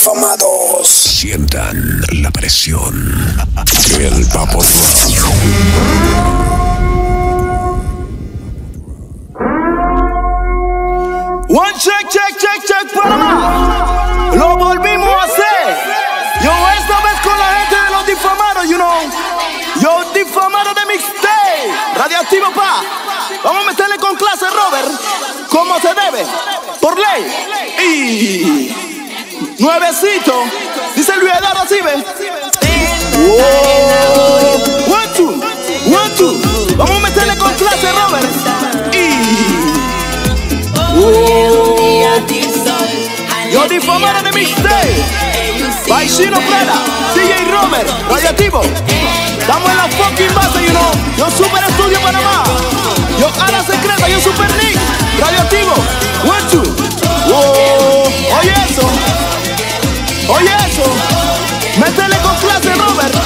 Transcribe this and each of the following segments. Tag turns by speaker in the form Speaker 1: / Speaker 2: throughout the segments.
Speaker 1: difamados.
Speaker 2: Sientan la presión. El Papo Drum.
Speaker 3: One check, Panamá. Lo volvimos a hacer. Yo esta vez con la gente de los difamados, you know. Yo difamado de mixtape. Radioactivo pa. Vamos a meterle con clase, Robert. Como se debe. Por ley. Y nuevecito. Dice el Eduardo así, ¿ves? Oh. One, two. Vamos a meterle con clase, Robert. Yo difamado de mixtape. Baixino Prada, DJ Romer, Radioactivo. Estamos en la fucking base, you know. Yo Super Estudio Panamá. Yo Ala Secreta, yo Super Nick. Radioactivo. One, two. Oh, oye eso. Métele con clase, Robert.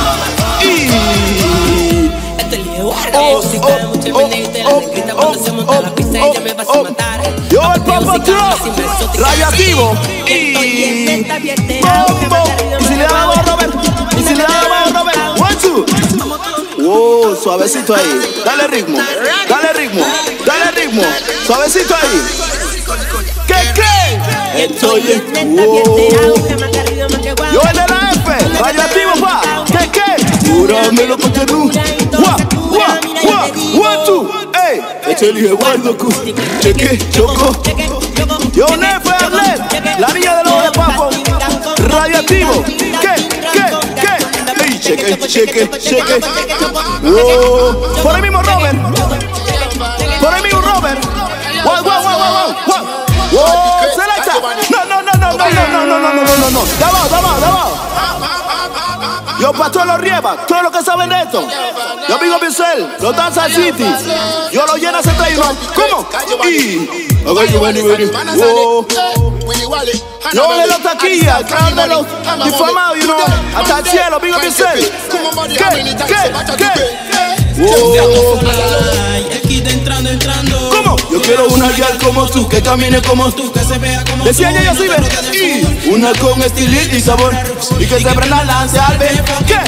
Speaker 3: Yo el Papo Drum, Radioactivo. Y si le damos a Robert, One, two. Wow, suavecito ahí. Dale ritmo. Suavecito ahí. ¿Qué? Estoy en yo el de la F, Radioactivo pa. ¿Qué? Júramelo porque tú. One, two. Ey, échale Eduardo Q. Cheque, choco. Yo Nefe Arlet, la niña de los de Papo. Radioactivo. ¿Qué? Ey, cheque. Oh. Por ahí mismo Robert. Wow, selecta. No. Daba. Yo pa' todos los riebas, todos los que saben de esto. Yo Big Up Yourself, los Danza City. Yo lo lleno ese trailer. ¿Cómo? Y wow. Yo de los taquillas, crowd de los difamados, you know. Hasta el cielo, Big Up Yourself. ¿Qué? Wow. ¿Cómo? Yo quiero una girl como tú, que camine como tú, que se vea como decía ella así, ven. Y una con estilito y sabor, y que se prenda lance al ver. ¿Qué?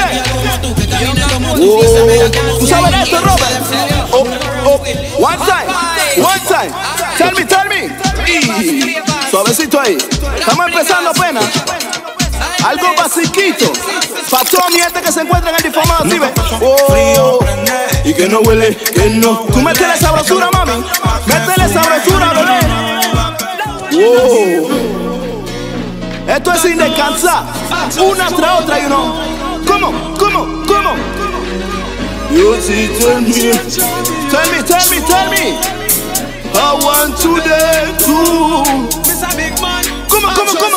Speaker 3: ¿Tú sabes esto, Robert? One time. Tell me. Y suavecito ahí. Estamos empezando apenas. Algo basiquito. Pa' toda mi gente que se encuentra en el difamado, ¿sí ves? Oh. Y que no huele, que no. Tú métele sabrosura, mami. Métele sabrosura, bebé. Wow. Esto es sin descansar. Una tras otra, you know. ¿Cómo? You see, tell me. I want to dance too. ¿Cómo?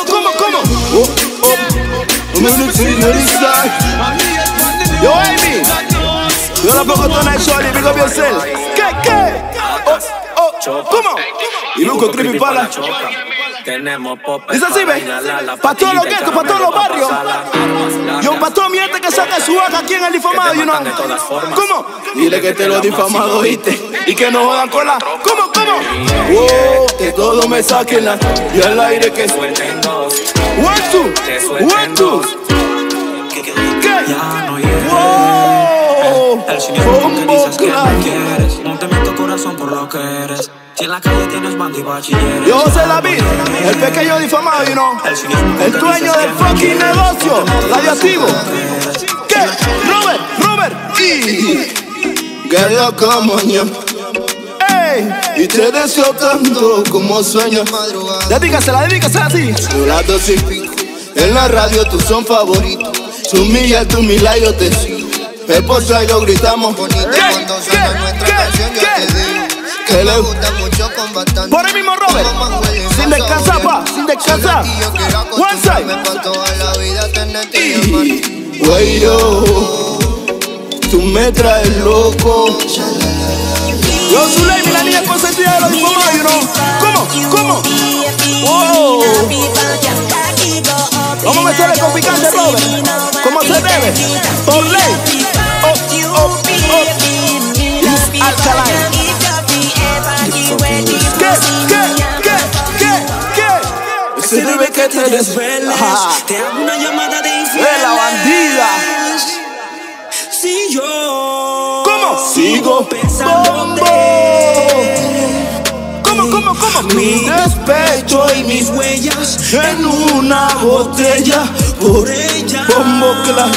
Speaker 3: Yo, Amy. Yo la pongo toda night, shorty, Big Up Yourself. ¿Qué? ¿Cómo? Y Luco Creepy Pala. Dice así, ve. Pa' todos los guetos, pa' todos los barrios. Yo pa' toda mi gente que saca su vaca aquí en el difamado, you know. ¿Cómo? Dile que te lo difamado, ¿viste? Y que no jodan con la. ¿Cómo? Wow, que todo me saquen la. Y al aire que suelten dos. One, two. ¿Qué? Wow.
Speaker 4: El cinismo que dices que no quieres. No te meto corazón por lo que eres. Si en la calle tienes banda y bachilleres.
Speaker 3: Yo José David, el pequeño difamado, you know. El dueño del fucking negocio, Radioactivo. ¿Qué? Robert.
Speaker 5: Que loco, moño.
Speaker 3: Ey.
Speaker 5: Y te deseo tanto como sueño.
Speaker 3: Dedícasela así.
Speaker 5: Tú las 2 y pico. En la radio tú son favoritos. Tú milla, yo te sigo. El pozo y lo gritamos bonito.
Speaker 3: Cuando suena nuestra canción yo te digo
Speaker 5: que le gusta mucho con bastante.
Speaker 3: Por ahí mismo Robert. Sin descansar, pa. One side.
Speaker 5: Güey, tú me traes loco.
Speaker 3: Yo Zulemi, la niña consentida de los difamados, you know. ¿Cómo? Wow. Vamos a meterle con picante, Robert. Como se debe. Por ley. Alkaline. ¿Qué?
Speaker 5: se debe que te desveles.
Speaker 4: Te hago una llamada de infieles.
Speaker 5: ¡La bandida!
Speaker 4: Si yo
Speaker 5: sigo
Speaker 4: pensándote,
Speaker 5: ¿Cómo?
Speaker 4: mi despecho y mis huellas
Speaker 5: en una botella
Speaker 4: por ella.
Speaker 5: Bombo Clap.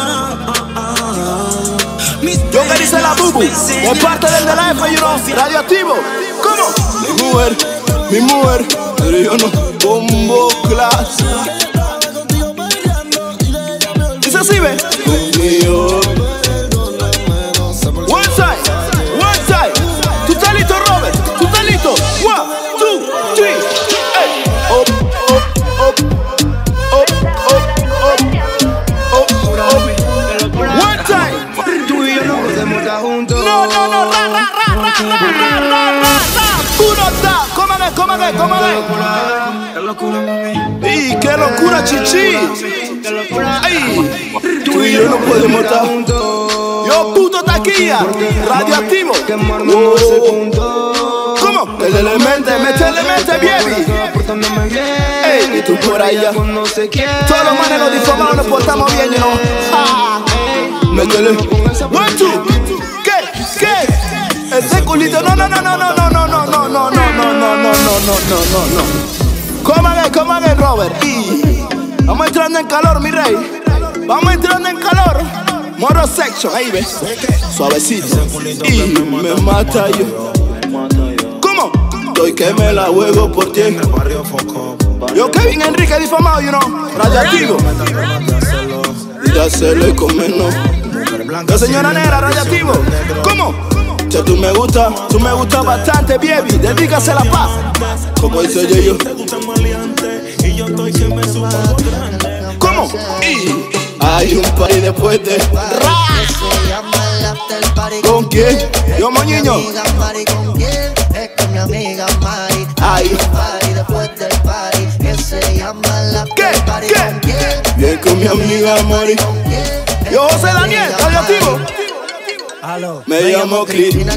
Speaker 5: Yo que dice la bubu, de parte del de la F, you know, radioactivo. ¿Cómo? Mi mujer, pero yo no. Bombo Clap. Dice así, ve. One time. ¿Tú estás listo, Robert? ¿Tú estás listo? 1, 2, 3. Hey. One time.
Speaker 1: Tú y yo no podemos estar juntos.
Speaker 5: No. Puro ta. Cómame.
Speaker 4: Qué locura, mami.
Speaker 5: ¡Y qué locura, chichi! ¡Ay! Tú y yo no podemos estar juntos. Yo puto taquilla, radioactivo. ¿Cómo? Métele mente, baby. Ey, y tú por allá. Todos los manes los difamados nos portamos bien, you know. Métele. 1, 2. ¿Qué? Ese culito, no. ¿Cómo es, Robert? Y vamos entrando en calor, mi rey. Vamos entrando en calor. Moro section, ahí ves. Suavecito. Y me mata yo. ¿Cómo? Estoy que me la juego por ti. Yo, Kevin Enrique difamado, you know. Radioactivo. Y de hacerlo y comernos. La señora negra, radioactivo. ¿Cómo? Ya tú me gustas bastante, baby. Dedícase la paz. Como dice yo. ¿Cómo? Y hay un party después de ¿con quién? Yo, moñiño.
Speaker 6: Es con mi amiga Mari.
Speaker 5: Ay.
Speaker 6: Party después del party que se llama la party.
Speaker 5: ¿Qué? Bien con mi amiga Mari. Yo, José Daniel, radioactivo. Me llamo Cristina.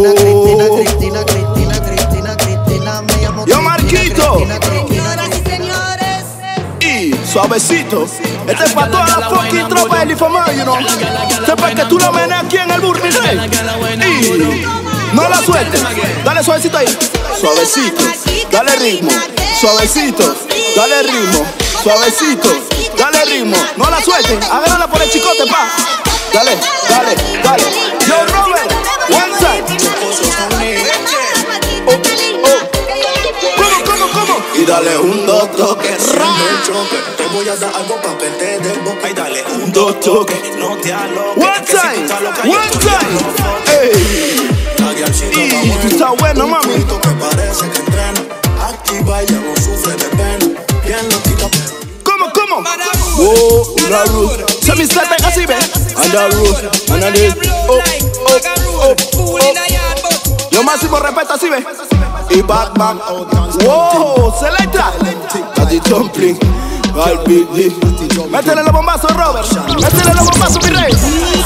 Speaker 5: Me llamo Yo, Marquito.
Speaker 6: Señoras y señores.
Speaker 5: Y suavecito. Este es para toda la fucking tropa del difamado, you know. Este es para que tú lo menes aquí en el burro, mi rey. Y no la sueltes. Dale suavecito ahí. Suavecito. Dale ritmo. Suavecito. Dale ritmo. Suavecito. Dale ritmo. No la suelten. Agárrala por el chicote, pa. Dale. Yo, Robert. One side. ¿Cómo? Y dale un dos toques.
Speaker 1: Te voy a dar algo pa' verte de boca y dale un
Speaker 5: Dos toques.
Speaker 1: no te aloques.
Speaker 5: One time. Ey. Y tú estás bueno, mami.
Speaker 1: Que parece que entrena. Activa y ya no sufre de pena. Bien loquita.
Speaker 5: ¿Cómo? Oh, una roof. Se me está así, ve. And the roof. And the Yo máximo respeto así, ve. Y Batman. Wow, selecta. Daddy Dumpling. Métele los bombazos, Robert. Métele los bombazos, mi rey.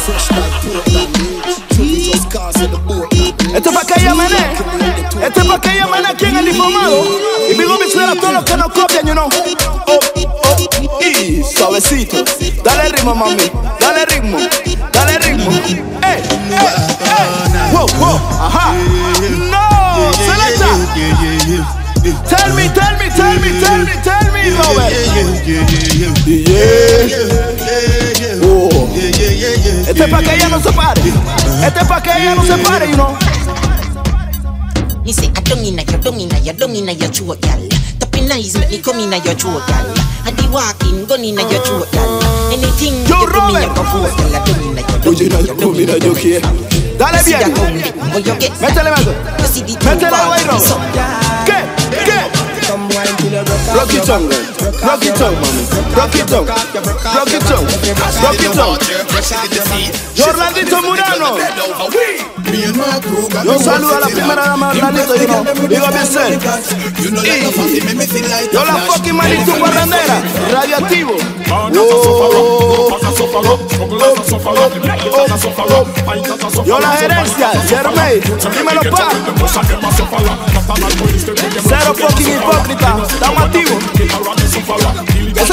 Speaker 5: Esto es para que ella mené. Esto es para que ella mené aquí en el informado. Y digo mi a todos los que nos copian, you know. Y suavecito. Dale ritmo, mami. Dale ritmo. Wow. Ajá. No, selecta. Tell me, Robert. Este es para que ella no se pare. You know.
Speaker 7: Me say I don't inna your throat, gal. Tapping eyes make me come inna your throat, gal. I be walking, gun inna your throat, gal. Anything
Speaker 5: Yo,
Speaker 7: you do me,
Speaker 5: Robert.
Speaker 7: you go for, gal. I don't inna your
Speaker 5: Oye, no, yo quiero. Dale bien. Métele. Métele ahí, Robert. ¿Qué? Rock it down, mami. Rock it down. Yo, Orlandito Murano. Yo saludo a la primera dama de Orlandito, you know. Digo a Biesel. Yo la fucking Maritu Guarrandera. Radioactivo. Yo la gerencia, Jermey. Dímelo, pa. Cero fucking hipócrita. Estamos activos.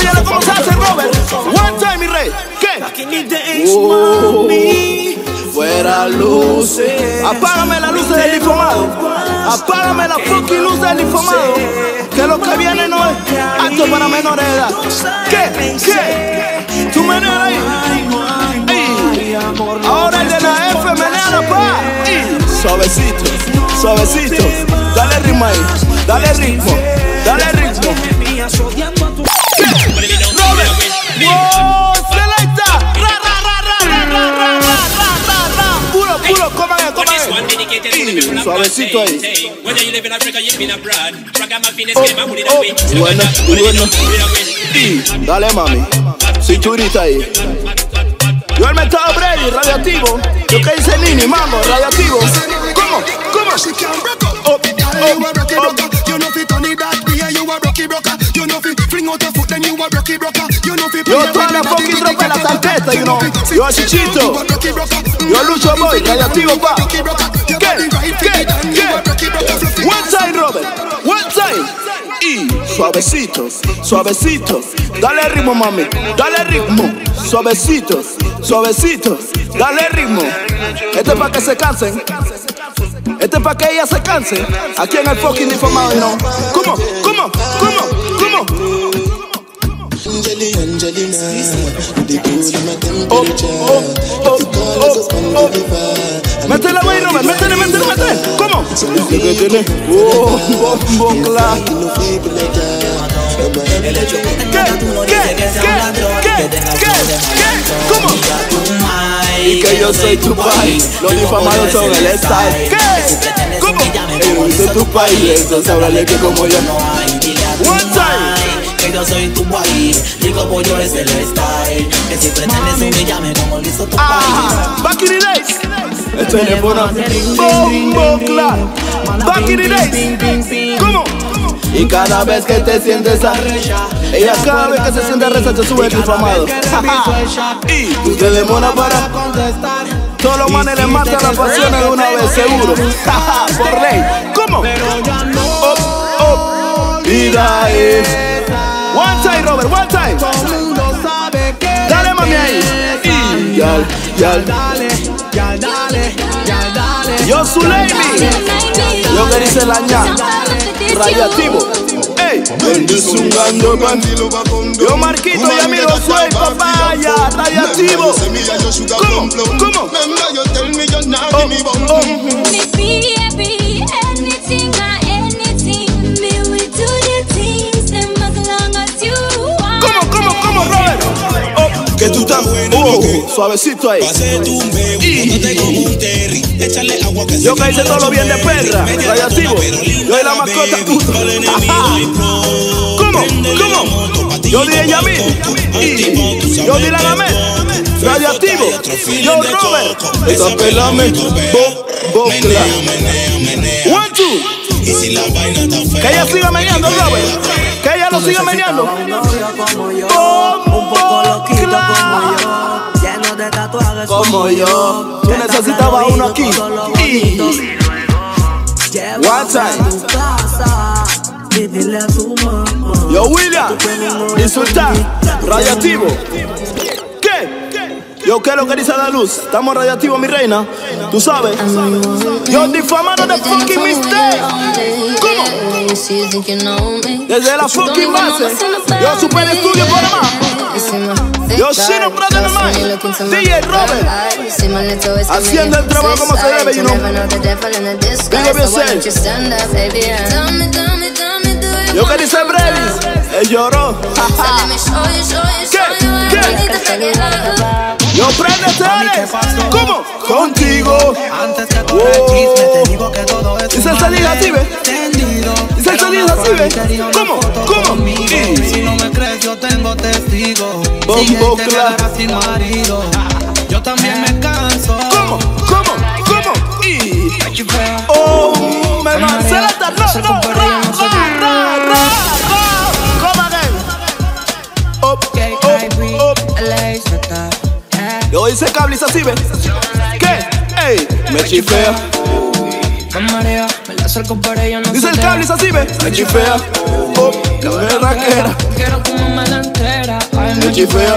Speaker 5: enséñale cómo se hace, Robert. One time, mi rey. ¿Qué? Fuera luces. Apágame las luces del difamado. Apágame la fucking luz del difamado. Que lo que viene no es apto para menores de edad. ¿Qué? ¿Tú meneas ahí? Ahora el de la F menea pa. Suavecito, suavecito. Dale ritmo ahí. Dale ritmo. Dale ritmo. ¿Qué? Robert. ¡Wow! ¡Selecta! ¡Ra, ra, ra, ra, ra, ra, ra, ra, ra! Puro, puro, coma ahí. Suavecito ahí. Bueno. Dale, mami. Cinturita ahí. Yo el metado Brady, radioactivo. Yo que dice Nini, mambo, radioactivo. ¿Cómo? Yo toda la fucking tropa en la tarjeta, you know. Yo Chichito. Yo Lucho Boy, radioactivo pa. ¿Qué? One time, Robert. One time. Y suavecito, suavecito. Dale ritmo, mami. Dale ritmo. Suavecito, suavecito. Dale ritmo. Este es para que se cansen. Este es para que ella se canse. Aquí en el fucking difamado, ¿no? ¿Cómo? Métele, güey, Robert, métele. ¿Cómo? Bombocla. ¿Qué? ¿Cómo? Y que yo soy tu país. Los difamados son el style. ¿Qué? ¿Cómo? Yo soy tu país. Entonces háblale que como yo. One time.
Speaker 8: Que yo soy tu país, digo pollo es el style. Que si pretendes humillarme como listo tu país.
Speaker 5: Back in the days. El teléfono. Bombocla. Back in the days. ¿Cómo? Y cada vez que te sientes arrecha, ella cada vez que se siente arrecha te sube el difamado. Y tú te demoras para contestar. Todos los manes les matan la pasión de una vez, seguro. Por ley. ¿Cómo? Vida es. One time, Robert, one time. Dale, mami, ahí. Y dale. Yo Zuleimi. Yo que dice la ña. Radioactivo. Ey, zungando pan. Yo Marquito y amigo soy papaya. Radioactivo. ¿Cómo? ¿Cómo, Robert? Que tú estás suavecito ahí. Yo que hice todo lo bien de perra. Radioactivo. Yo y la mascota. ¿Cómo? Yo dije Yamil. Yo di la Gamel. Radioactivo. Yo Robert. Esa pelame. Bocla. One, two. Que ella siga meneando, Robert. Que ella lo siga meneando.
Speaker 8: Un poco loquito como yo, lleno de tatuajes
Speaker 5: como yo. Tú necesitabas uno aquí. One time. Yo William, insultar, radioactivo. ¿Qué? Yo quiero que dice la luz. Estamos radioactivos, mi reina. Tú sabes. Yo difamando de fucking mistake. ¿Cómo? Desde la fucking base. Yo super estudio por más. Yo Shino brother de mine. DJ Robert. Haciendo el trabajo como se debe, you know. Big up yourself. Yo que dice Brevis. Él lloró. ¿Qué? Yo préndete, Alex. ¿Cómo? Contigo. Dice el salir así, ve. Dice el salir así, ve. ¿Cómo?
Speaker 8: Si no me crees, yo tengo testigos.
Speaker 5: Bombocla.
Speaker 8: Sin marido. Yo también me canso.
Speaker 5: ¿Cómo? Me mancelata. No. Yo hice cables así, ve. ¿Qué? Ey, me chifea. Dice el cable así, ve. Me chifea. Que me raquera.
Speaker 8: Quiero que me la entera.
Speaker 5: chifea.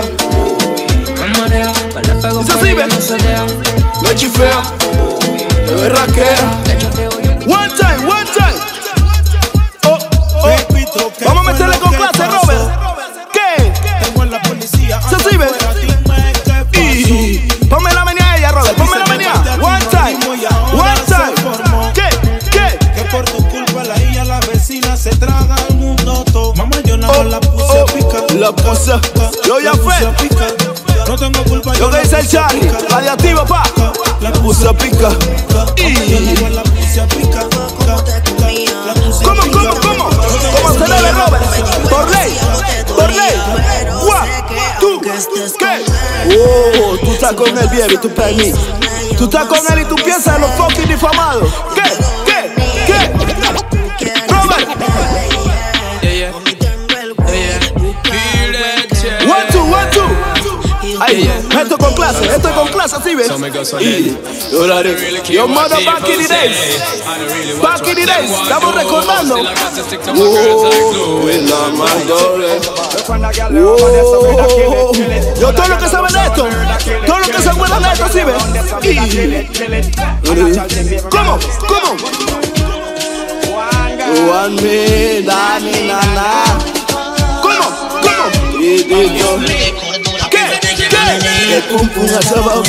Speaker 5: Dice así, ven. Me chifea. Me berraquea. One time, one time. Oh, oh. Vamos a meterle con clase, Robert. ¿Qué? Dice así, ven. Y ponme la menea a ella, Robert. Ponme la menea. One time. One time. ¿Qué? ¿Qué?
Speaker 9: Que por tu culpa la hija, la vecina se traga al mundo todo. Mamá, yo nada la puse a picar.
Speaker 5: La puse. Yo ya fue.
Speaker 9: No tengo culpa.
Speaker 5: Yo que dice el Charlie. Radiactivo, pa. La puse a picar.
Speaker 9: La puse a picar.
Speaker 5: ¿Cómo? ¿Cómo se debe, Robert? Por ley. Por ley. One, two, ¿qué? Oh, tú estás con el viejo y tú para mí. Tú estás con él y tú piensas en los fucking difamados. ¿Qué? Robert. One, two. Ay, esto con clase, así ves. Yo mother back in the days. Estamos recordando. Yo todo lo que saben de esto, todo lo que se acuerdan de esto, así ves. ¿Cómo? One me, Dani, nana. ¿Cómo? ¿Qué? Pum pum asaba.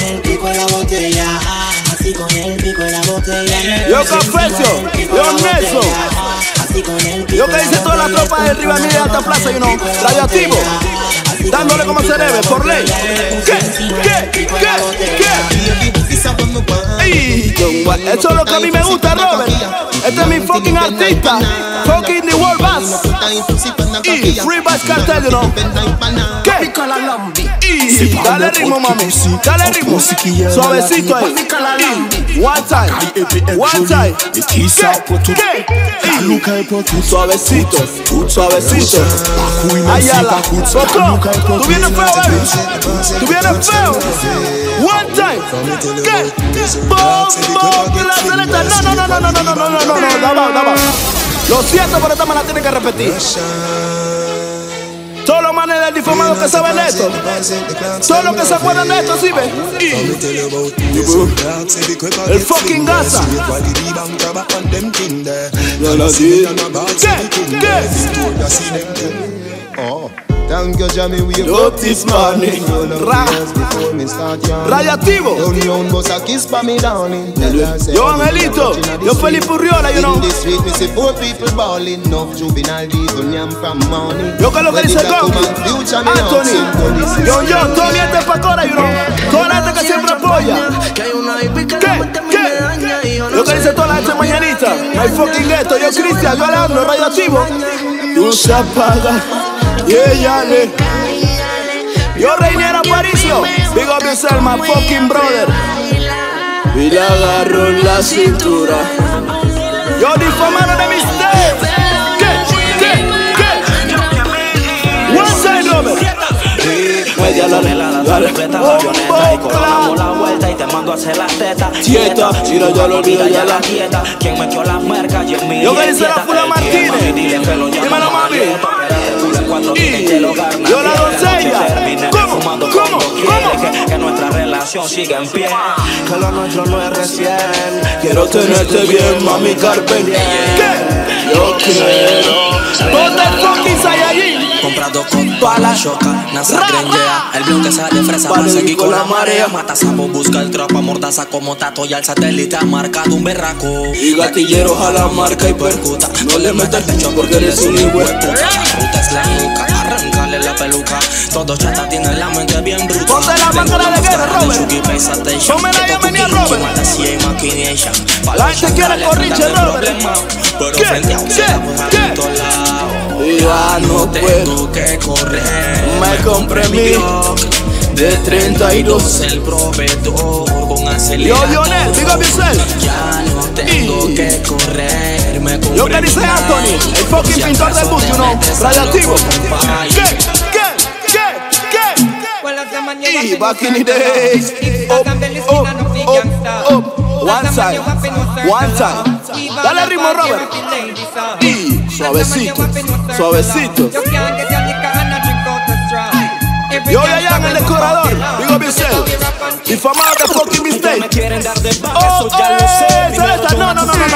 Speaker 5: Yo Confesio, yo Nelson. Yo que hice toda la tropa de Riva Mía de Alta Plaza, you know, Radiactivo. Dándole como se debe, por ley. ¿Qué? Ey, esto es lo que a mí me gusta, Robert. Este es mi fucking artista. Fucking the world bass. Y Free Bass Cartel, you know. ¿Qué? Y dale ritmo, mami. Dale ritmo. Suavecito ahí. One time. ¿Qué? Suavecito. Ayala. Otro. Tú vienes feo, baby. Tú vienes feo. One time. ¿Qué? Bombo que la celeta. No. Lo siento, pero esta me la tiene que repetir. Todos los manes del difamado que saben de esto, todos los que se acuerdan de esto, ¿sí ves? El fucking Gaza. ¿Qué?
Speaker 10: Thank you, Jamie, we
Speaker 5: got this money. Radiactivo. Yo Angelito. Yo Felipe Urriola, you know. Yo que lo que dice Gonky, Anthony. Yo, Tony este Pacora, you know. Toda la gente que siempre apoya. ¿Qué? Yo que dice toda la gente mañanita. My fucking ghetto, yo Cristian, yo Alejandro, Radiactivo. Tú se apaga. Y ella le. Yo Reiniera Aparicio. Big up yourself, my fucking brother. Y la agarro en la cintura. Yo difamaron de mis days. ¿Qué? One side, Robert.
Speaker 4: Media la repleta, avioneta. Y cobramos la vuelta y te mando a hacer las tetas.
Speaker 5: Tieta, mira ya lo olvido ya la
Speaker 4: quieta. Quien metió las mercas y en mi
Speaker 5: yo que dice la Fula Martínez. Dímelo, mami. Yo la doncella. ¿Cómo?
Speaker 4: Que nuestra relación siga en pie. Que lo nuestro no es recién.
Speaker 5: Quiero tenerte bien, mami Carpen. ¿Qué? Yo quiero. ¿Dónde fucking Saiyajin?
Speaker 4: Comprado con toda la choca, NASA grenjea. El bloque sale fresa para seguir con la marea. Mata sapo, busca el tropa, mordaza como tato. Y al satélite ha marcado un berraco.
Speaker 5: Y gatilleros a la marca y percuta. No le metas el pecho porque eres un hijueputa.
Speaker 4: La ruta es la nuca, arrancale la peluca. Todo chata tiene la mente bien bruta.
Speaker 5: Ponte la máscara de guerra, Robert. Ponme la bienvenida, Robert. La gente quiere corriche, Robert. ¿Qué? Ya no puedo
Speaker 4: que correr.
Speaker 5: Me compré mi de 32.
Speaker 4: El proveedor con acelerador.
Speaker 5: Yo, Lionel, diga yourself.
Speaker 4: Ya no tengo que correr. Me compré.
Speaker 5: Yo que dice Anthony, el fucking pintor del bus, you know, Radiactivo. ¿Qué? Y back in the days. One time. Dale ritmo, Robert. Y suavecito. Difamado de fucking mistake.
Speaker 4: Me quieren dar de baja, eso ya lo sé.
Speaker 5: Celesta, no.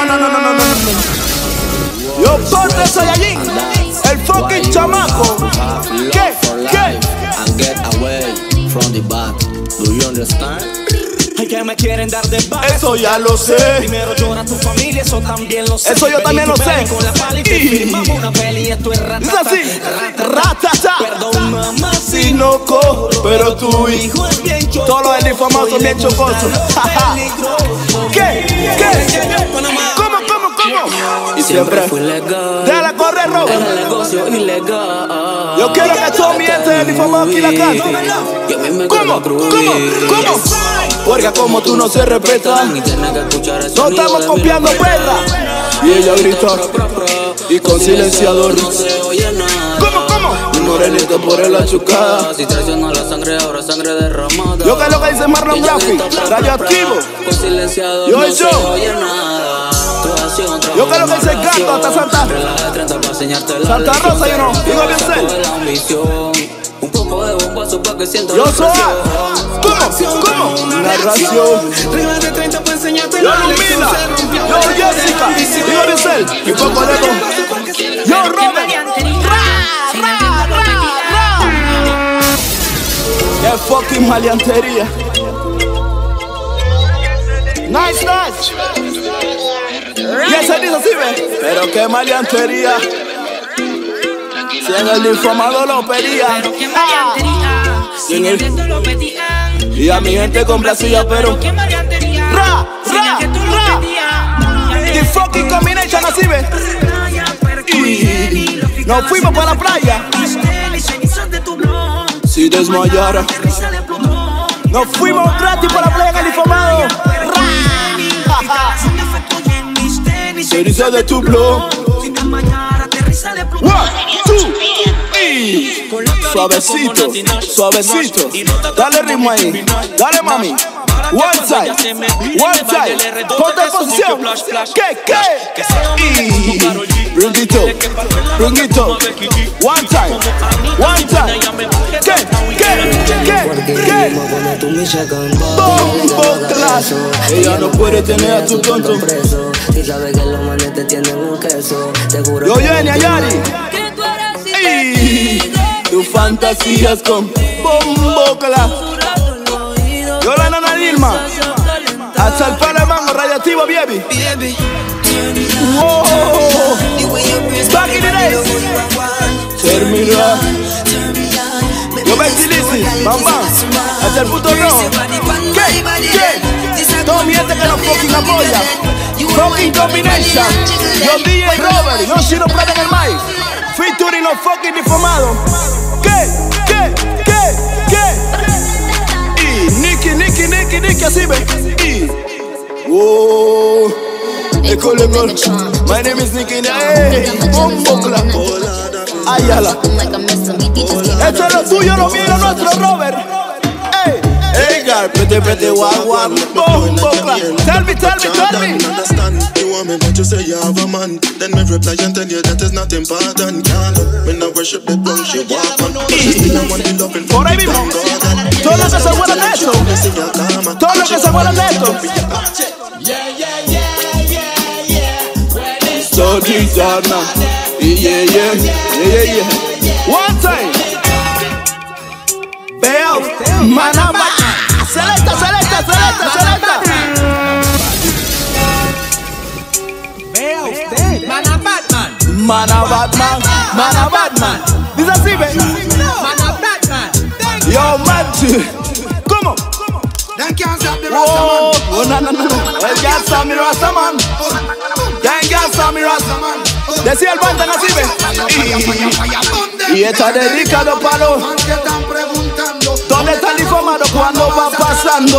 Speaker 5: Yo ponte soy allí. El fucking chamaco. ¿Qué?
Speaker 4: And get away from the back. Do you understand? Ay, que me quieren dar de baja.
Speaker 5: Eso ya lo sé.
Speaker 4: Primero llora tu familia, eso también lo sé.
Speaker 5: Eso yo también lo sé.
Speaker 4: Con la pala y te firmamos una peli y esto es ratata.
Speaker 5: Es así. Ratata.
Speaker 4: Perdón, mamá,
Speaker 5: si no cojo, pero tu hijo
Speaker 4: es bien chocoso.
Speaker 5: todos los difamados son bien chocosos. ¿Qué? ¿Cómo?
Speaker 4: Y siempre fui legal.
Speaker 5: Déjala correr, Rob.
Speaker 4: Era el negocio ilegal.
Speaker 5: Yo quiero que todo mi gente de difamado aquí la cante. ¿Cómo? Porque como tú no se respetas, no estamos copiando perra. Y ella grita y con silenciador. ¿Cómo? Mi morenito por el achucada.
Speaker 4: Si traicionó la sangre, ahora sangre derramada.
Speaker 5: Yo que es lo que dice Marlon Graphic, radioactivo.
Speaker 4: Con silenciador
Speaker 5: yo. Yo que es lo que dice el gato hasta Santa Rosa, yo no. Digo bien ser.
Speaker 4: Un poco de bombazo pa' que sienta.
Speaker 5: Yo soy. ¿Cómo? Narración.
Speaker 4: Reglas de 30 para enseñarte.
Speaker 5: Yo Lumina. Yo Jessica. Digo bien ser. Y poco de todo. Yo Robert. Qué fucking maleantería. Nice. Y ese dice así, ve. Pero qué maleantería. Si en el difamado lo pedía. Y a mi gente complacía, pero ra. The fucking combination así, ve. Y nos fuimos para la playa. Si desmayara, nos fuimos gratis para la playa en el difamado. Ceniza de tu blog. 1, 2, y suavecito. Dale ritmo ahí. Dale mami. One side. Ponte en posición. ¿Qué? Y bring it up. One time. ¿Qué? Bombo class. Ella no puede tener a tu tonto.
Speaker 11: Y sabe que los manes te tienen un queso.
Speaker 5: Yo Jenny Ayari. Y tus fantasías con bombo class. Yo la nana Dilma. Hasta el pan de mango radioactivo, baby. Wow. Back in the days. Termina. Yo Betty Lizzy, Bam. Hasta el puto rojo. ¿Qué? Todo mi gente que nos fucking apoya. Fucking combination. Yo DJ Robert, no si no plata en el mic. Featuring los fucking difamados. ¿Qué? Y Nicky, así ve. Y my name is Nicky. Bombo clap. Ayala. Esto es lo tuyo, lo mío, lo nuestro, Robert. Hey, girl, pretty, wag, bombo clap. Tell me.
Speaker 1: Understand, you want me, but you say you have a man. Then me reply and tell you that is not important. When I worship the ground, she walk on. She still I want the loving
Speaker 5: por ahí mismo. Todo lo que se muera de esto. So Gitana. Yeah. One time. Veo, manama. Selecta.
Speaker 12: Vea usted,
Speaker 5: Mana Batman. Dice así, ve. Yo, man. ¿Cómo?
Speaker 12: Then can't stop the
Speaker 5: Oh, no. They can't stop me, Rastaman. Decía el Bantan así, ve. Y está dedicado para los. ¿Dónde está el difamado cuando va pasando?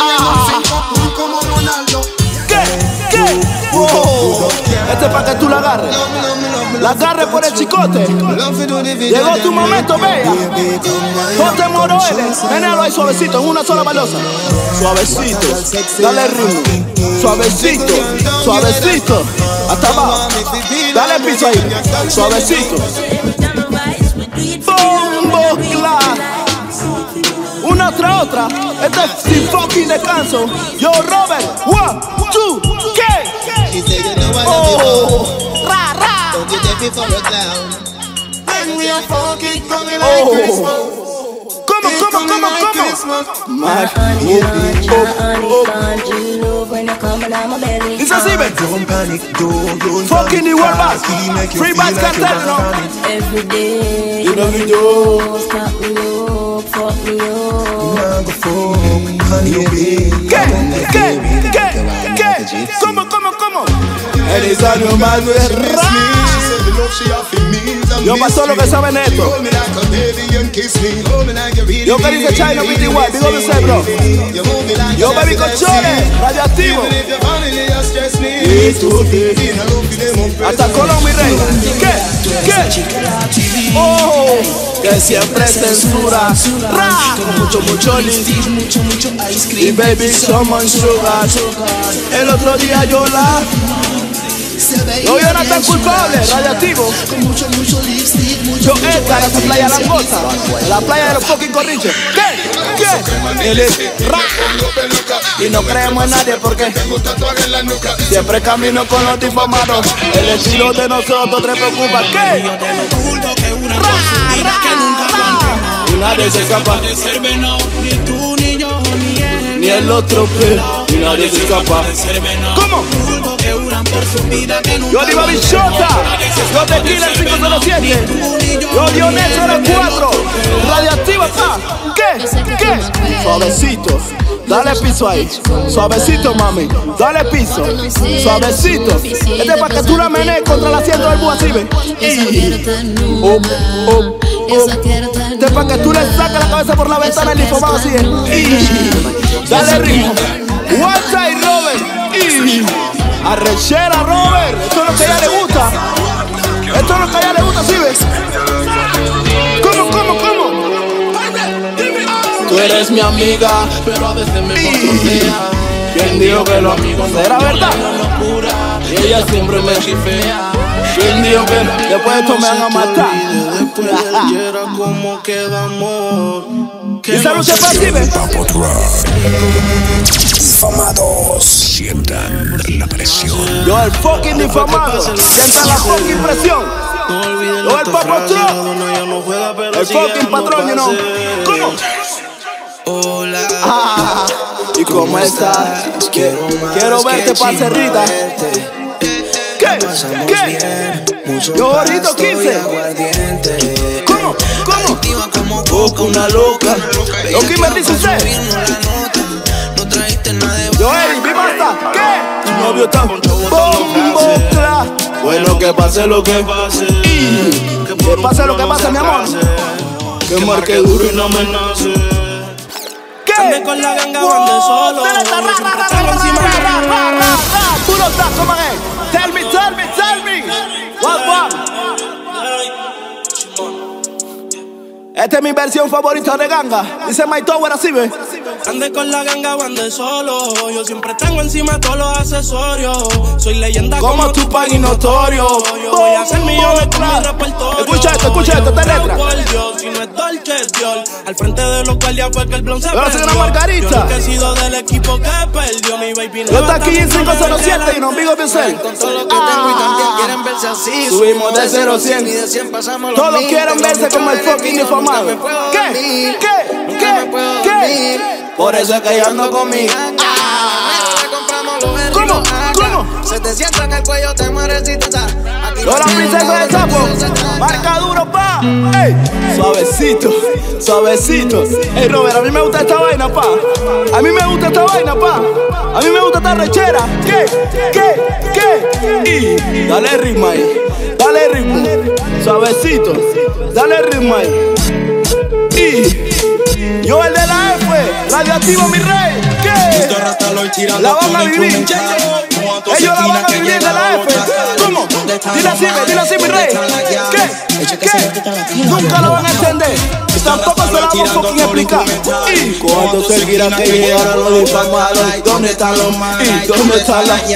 Speaker 5: ¿Qué? Oh, este es para que tú la agarres. La agarres por el chicote. Llegó tu momento, bella. Ponte moroeles. Menéalo ahí suavecito, en una sola balosa. Suavecito, dale ritmo. Suavecito. Hasta abajo. Dale piso ahí. Suavecito. Bombo clap. Una tras otra. otra. Este es sin fucking descanso. Yo, Robert, 1, 2, ¿qué?
Speaker 13: She said, you know I love you all.
Speaker 7: Ra, ra.
Speaker 13: Don't you take me for a clown.
Speaker 1: When we are fucking coming like Christmas.
Speaker 5: Come on.
Speaker 11: My honey, when you come down my belly.
Speaker 5: Dice así, ven.
Speaker 1: Don't panic, don't
Speaker 5: Fucking the world back. Free back cartel, no.
Speaker 11: Every day,
Speaker 5: You know me do.
Speaker 11: stop me up, fuck me up.
Speaker 5: ¿Qué? ¿Cómo? En esa no más no es rap. Yo paso lo que saben esto. Yo que dice China, BTY, big up yourself, bro. Yo baby cochones, radioactivo. Hasta Colón, mi rey. ¿Qué? Oh, que siempre censura. Mucho lis. Y baby, somos sugar. El otro día yo no tan culpable, radioactivo. Yo Edgar a esa playa langosta, la playa de los fucking corriches. ¿Qué? Él es rap. Y no creemos en nadie porque siempre camino con los difamados. El estilo de nosotros te preocupa. ¿Qué? Y nadie se escapa. Ni el otro pe, y nadie se escapa. ¿Cómo? Yo Diva Bichota, yo Tequila 507, yo Dioneso 04, radioactiva acá. ¿Qué? Suavecito, dale piso ahí. Suavecito, mami, dale piso. Suavecito. Este es para que tú la menees contra el asiento del búho así, ven. Este es para que tú le saques la cabeza por la ventana y infomado así, dale ritmo. Walter y Robert. Arrechera, Robert. Esto es lo que a ella le gusta. Esto es lo que a ella le gusta, ¿sí ves? ¿Cómo? Tú eres mi amiga, pero a veces me controlea. ¿Quién dijo que los amigos era verdad? Y ella siempre me chifea. ¿Quién dijo que después de esto me van a matar?
Speaker 9: ¿Cómo quedamos?
Speaker 5: Y salud se percibe.
Speaker 2: Difamados, sientan la presión.
Speaker 5: Yo el fucking difamado, sientan la fucking presión. Yo el papatrón, el fucking patrón, you know. ¿Cómo?
Speaker 9: Hola.
Speaker 5: ¿Y cómo estás? Quiero verte, parcerita. ¿Qué? Yo ahorita 15. ¿Cómo? Busco una loca. ¿Lo que me dice usted? Yo, Eri, basta. ¿Qué? Tu novio está bombotra. Bueno, que pase lo que pase. Que pase lo que pase, mi amor. Que marque duro y no me nace. ¿Qué?
Speaker 9: Ande con la ganga, ande solo.
Speaker 5: Puro taco, man. Tell me. What? Esta es mi versión favorita de ganga. Dice My Tower así, ve.
Speaker 9: Ande con la ganga o ande solo. Yo siempre tengo encima todos los accesorios. Soy leyenda
Speaker 5: como tu pan y notorio.
Speaker 9: Yo voy a hacer millones con mi repertorio.
Speaker 5: Escucha esto, esta letra.
Speaker 9: Si no es Dolce, Dior. Al frente de los guardias fue que el blon se
Speaker 5: perdió. Yo Margarita.
Speaker 9: Yo nunca he sido del equipo que perdió. Mi baby no.
Speaker 5: Yo estoy aquí en 507 y no Big Up Yourself.
Speaker 13: Con todo lo que tengo y también quieren verse así.
Speaker 5: Subimos de 0 a 100.
Speaker 13: Y de 100 pasamos los
Speaker 5: todos
Speaker 13: 1000.
Speaker 5: quieren verse como el fucking infamado. ¿Qué? Por eso es que yo ando conmigo. ¿Cómo?
Speaker 13: Se te sienta en el cuello, te mueres si te sale.
Speaker 5: Yo la princesa del sapo. Marca duro, pa. Ey, suavecito. Ey, Robert, a mí me gusta esta vaina, pa. A mí me gusta esta rechera. ¿Qué? Y dale ritmo ahí. Suavecito. Dale ritmo ahí. Y yo el de la F, radioactivo, mi rey. ¿Qué? La van a vivir. Ellos la van a vivir de la F. ¿Cómo? Dile así, mi rey. ¿Qué? Nunca la van a entender. Y tampoco se la vamos a fucking explicar. ¿Y cuándo seguirán que llegaron los difamados? ¿Dónde están los más? ¿Y dónde están las?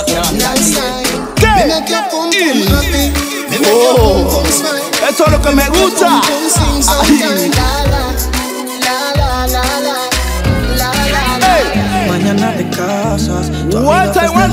Speaker 5: ¿Qué? Oh, eso es lo que me gusta. One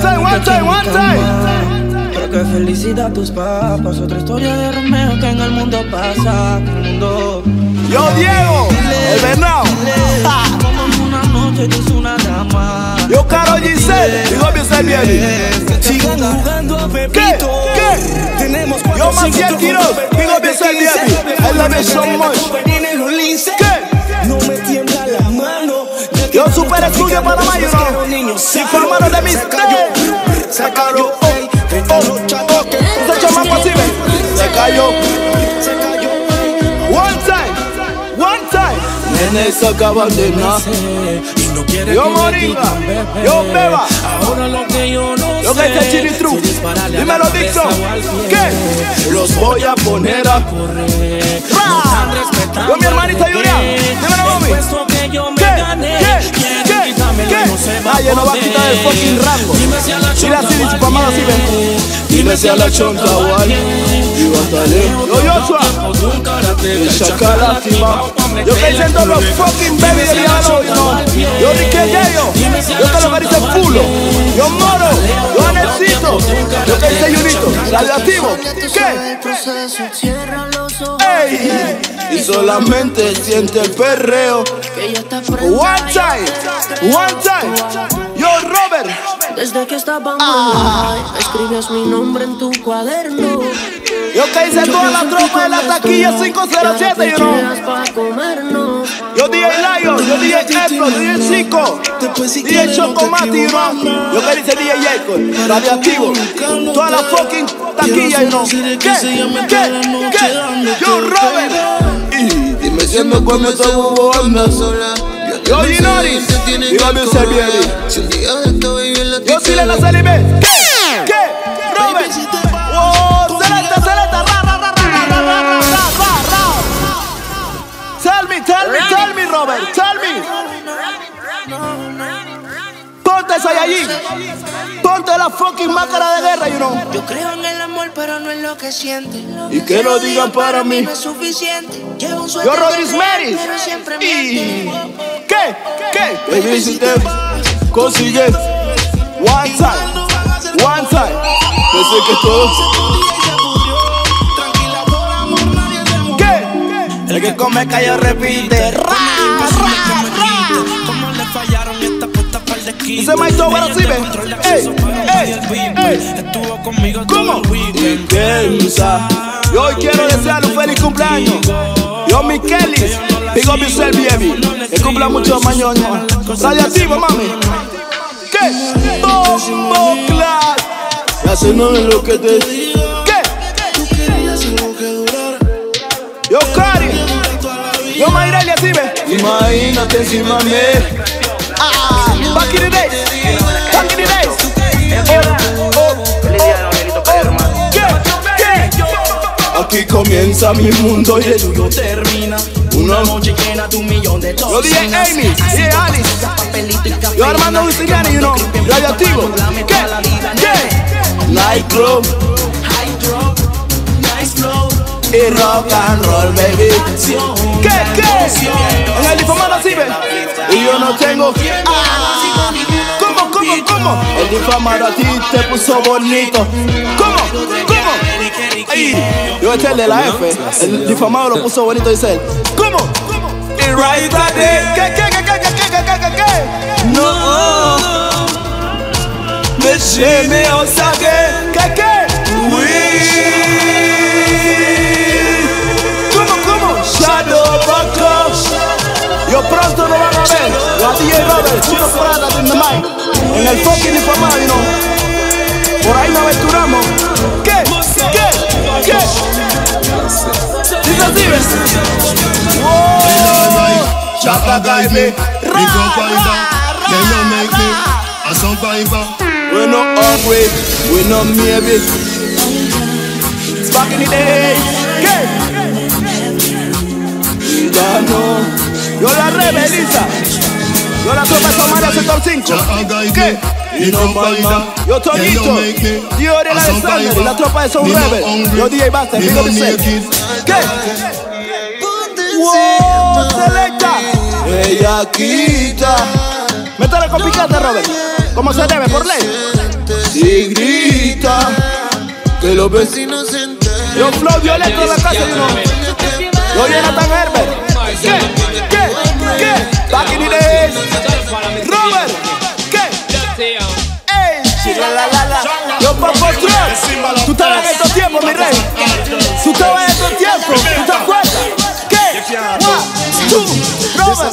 Speaker 5: time.
Speaker 4: Pero que felicidad tus papas. Otra historia de Romeo que en el mundo pasa.
Speaker 5: Yo, Diego, el Bernao.
Speaker 4: Como una noche te hizo una dama.
Speaker 5: Yo, Caro Giselle, digo Giselle, baby.
Speaker 4: Sigan jugando a Pepito.
Speaker 5: ¿Qué?
Speaker 4: Tenemos
Speaker 5: yo, Maciel Quiroz, digo Giselle, baby. I love you so much. ¿Qué?
Speaker 4: No me tiembla la mano.
Speaker 5: Yo, Super Estudio para Mayo, ¿no? Si formaron de mis
Speaker 4: Se cayó.
Speaker 5: Se echó más posible. Se cayó. One time. Nene, se acaban de nacer. Yo, Moringa. Yo, Beba.
Speaker 4: Ahora lo que yo no sé.
Speaker 5: Lo que es Chili True. Dímelo, Dixon. ¿Qué? Los voy a poner a correr. Yo, mi hermanita Julia. Dímelo, mami. ¿Qué? Nadie no va a quitar el fucking rango. Si la City Chupamada así ven. Dime si a la chonta guay. Y batalé. Yo, Joshua. El Chacalatima. Yo que dicen todos los fucking baby de diablo, no. Yo Riquello. Yo que lo que dice Fulo. Yo Moro. Yo Anexito. Yo que dice Junito. Radioactivo. ¿Qué? Ey. Y solamente siente el perreo. One time. Yo, Robert.
Speaker 11: Desde que estábamos escribías mi nombre en tu cuaderno.
Speaker 5: Yo que hice toda la tropa de la taquilla 507, you know. Yo DJ Lion, yo DJ Eplo, DJ Zico, DJ Chocomati, you know. Yo que dice DJ Jacob, Radioactivo. Toda la fucking taquilla, you know. ¿Qué? Yo, Robert. Y dime si me come todo onda sola. Yo, Ginori, dígame un baby. Yo, Silena Salime. ¿Qué? Robert. Oh, Seleta, Tell me, Robert, tell me. Ponte esa allí. Ponte la fucking máscara de guerra, you know.
Speaker 11: Yo creo en el amor, pero no en lo que siente.
Speaker 5: Y que lo digan para mí.
Speaker 11: No es suficiente.
Speaker 5: Yo, Rodríguez Meris. Y ¿qué? Baby, si te consigues one time. Pensé que todo. El que come calla repite.
Speaker 4: Como le fallaron esta puesta para el esquí.
Speaker 5: Ese maestro ahora sí ve.
Speaker 4: Estuvo conmigo
Speaker 5: ¿cómo? Intensa. Yo hoy quiero desearle un feliz cumpleaños. Yo, mi Kelly. Big up yourself, baby. Que cumpla mucho mañana. Radioactivo, mami. ¿Qué? Bombo Class. Ya sé no es lo que te digo. ¿Qué? Yo, Cari. Yo, Mayreli, así ve. Imagínate encima de mí. Back in the days. Aquí comienza mi mundo y el tuyo termina. Una noche llena de 1.000.000 de toxinas. Yo dije Amy, dije Alice. Yo Armando Luciani, you know. Radioactivo. ¿Qué? Nightclub. Y rock and roll, baby. ¿Qué? En el difamado así ven. Y yo no tengo. ¿Cómo? El difamado a ti te puso bonito. ¿Cómo? Ay, yo este es el de la F. El difamado lo puso bonito, dice él. ¿Cómo? Y right ¿Qué? No. Me o saque. ¿Qué? ¿Cómo? Shadow Buckle. Yo pronto lo van a ver. La DJ Robert, Chino Prada in the mic. En el fucking difamado, you know. Por ahí nos aventuramos. ¿Qué? ¿Sí se sirve? ¡Wow! Chaka baby. We're not hungry, we're not maybe. Back in the day. ¿Qué? Ya no. Yo la rebeliza. Yo la tropa de Somalia sector 5. ¿Qué? Yo Tonito. Yo de la Alexander. La tropa de Son Rebel. Yo DJ Basta. Big up yourself. ¿Qué? Wow, selecta. Ella quita. Métele con piquete, Robert. Como se debe, por ley. Y grita que los vecinos se enteren. Yo flow violento en la casa, you know. Yo Jonathan Herbert. ¿Qué? Back in the days. Robert. ¿Qué? Ey, la. Yo Papo Truck. Tú estabas en estos tiempos, mi rey. Tú estabas en estos tiempos. ¿Tú te acuerdas? ¿Qué? 1, 2, Robert.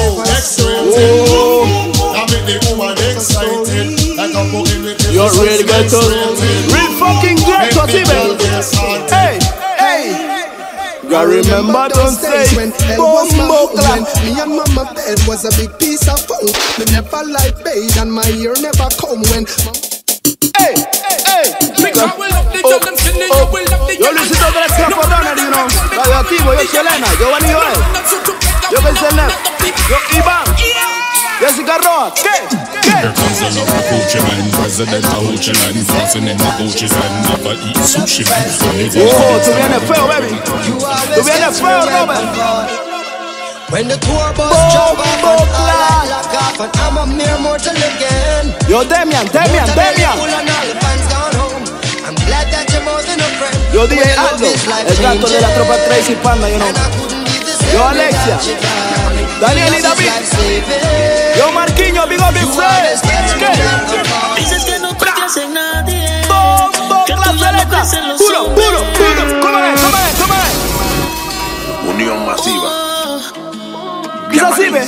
Speaker 5: You're ready, ghetto. Real fucking ghetto, Steven. Hey. I remember don't say Bombo Clan.
Speaker 14: Me and mama bed was a big piece of foam. Me never like bed and my ear never come when.
Speaker 5: Hey. Yo Luisito de la Escapadona, you know. Radioactivo, yo Selena, Giovanni Joel. Yo Benzenet, yo Iván. Jessica Roa, ¿qué?
Speaker 15: Here comes the love Gucci man, president of Gucci man, flossing in the Gucci man, never eat sushi man.
Speaker 5: Oh, tú vienes feo, baby. Tú vienes feo, Robert.
Speaker 14: When the tour bus drove off and all I lock off and I'm a mere mortal again.
Speaker 5: Yo, Demian.
Speaker 14: I'm glad that you're more than a friend.
Speaker 5: Yo, DJ Aldo, el gato de la tropa Tracy Panda, you know. Yo, Alexia, Daniel y David. Yo, Marquinhos, big up, big friends.
Speaker 16: Dices que no confías en nadie.
Speaker 5: Bombo, claseleta. Puro. ¿Cómo es?
Speaker 3: Unión masiva.
Speaker 5: ¿Qué así, ve?